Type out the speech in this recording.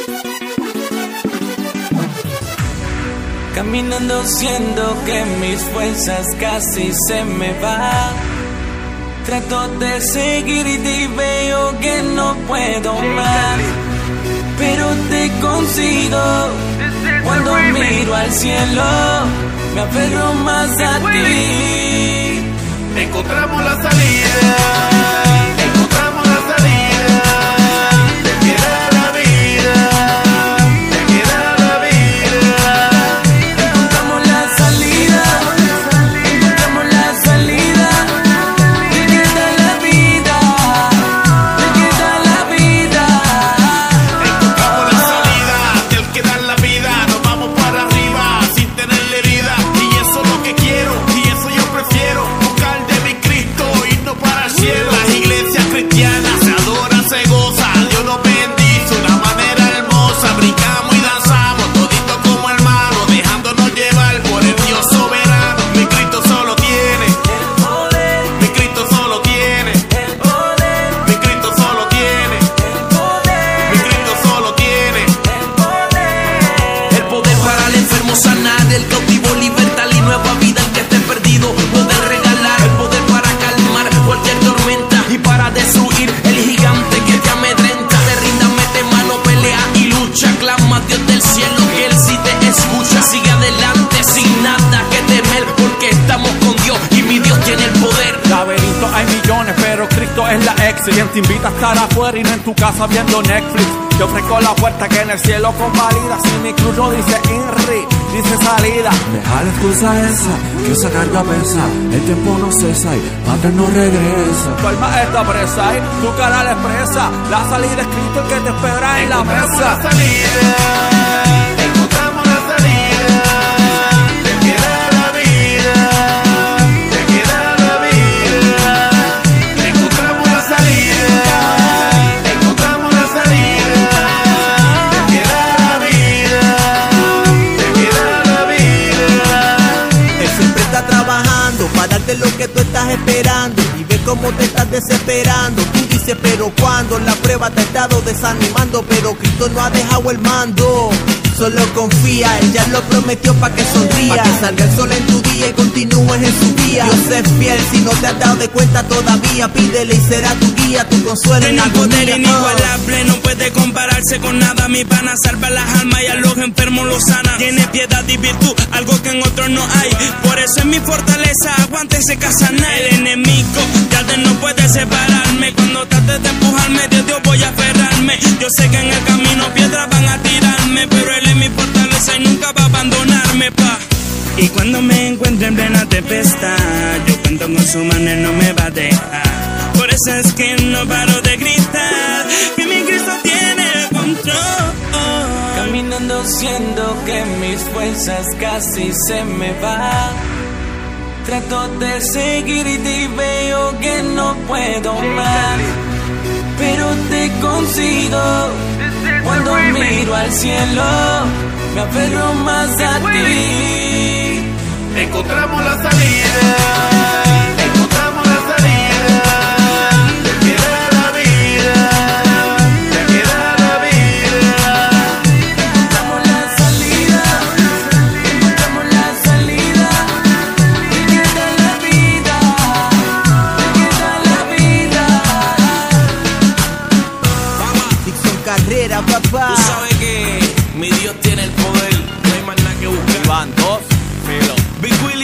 Caminando siento que mis fuerzas casi se me van. Trato de seguir y veo que no puedo más, pero te consigo. Cuando miro al cielo me aferro más a ti. Encontramos la salida. Encontramos la salida. Las iglesias cristianas se adoran, se goza, Dios nos bendice de una manera hermosa. Brincamos y danzamos, todito como hermanos, dejándonos llevar por el Dios soberano. Mi Cristo solo tiene el poder, mi Cristo solo tiene el poder, mi Cristo solo tiene el poder, mi Cristo solo tiene el poder para el enfermo sanar, el cautivo libertad y nueva vida al que esté perdido, poder regalar el poder para calmar cualquier tormenta y para destruir el gigante que te amedrenta. Te rinda, mete mano, pelea y lucha, clama a Dios del cielo que Él sí te escucha. Sigue adelante sin nada que temer, porque estamos con Dios y mi Dios tiene el poder. Laberintos hay millones, pero Cristo es la excelencia. Te invita a estar afuera y no en tu casa viendo Netflix. Te ofrezco la puerta que en el cielo convalida. Si mi cruz no dice INRI, dice salida. Deja la excusa esa, que esa carga pesa. El tiempo no cesa y Padre no regresa. Tu alma está presa y tu cara la expresa. La salida es Cristo el que te espera en la mesa. La salida. Encontramos la salida. Te queda la vida. Te queda la vida. Encontramos la salida. Encontramos la salida. Te queda la vida. Te queda la vida. Él siempre está trabajando para darte lo que tú estás esperando y ve cómo te estás desesperando. Tú dices, pero cuando la prueba te ha estado desanimando, pero Cristo no ha dejado el mando. Solo confía, Él ya lo prometió pa' que sonría, pa' que salga el sol en tu día y continúes en su día. Dios es fiel, si no te has dado de cuenta todavía, pídele y será tu guía, tu consuelo en agonía. Tiene un poder inigualable, no puede compararse con nada. Mi pana salva las almas y a los enfermos los sana. Tiene piedad y virtud, algo que en otros no hay. Por eso es mi fortaleza, aguántese Casaná. El enemigo ya de no puede separarme. Cuando trates de empujarme, de Dios voy a aferrarme. Yo sé que en el camino piedras van a tirarme, pero Él es mi fortaleza y nunca va a abandonarme, pa. Y cuando me encuentre en plena tempestad, yo cuento con su mano, Él no me va a dejar. Por eso es que no paro de gritar que mi Cristo tiene el control. Caminando siento que mis fuerzas casi se me van. Trato de seguir y veo que no puedo más, pero te consigo. Cuando miro al cielo me aferro más a ti. Encontramos la salida. Encontramos la salida. Te queda la vida. Te queda la vida. Encontramos la salida. Encontramos la salida. Te queda la vida. Te queda la vida. Dixon Carrera, papá. Tú sabes que mi Dios tiene el poder, no hay más nada que buscar. Van dos, filo. Big Willie.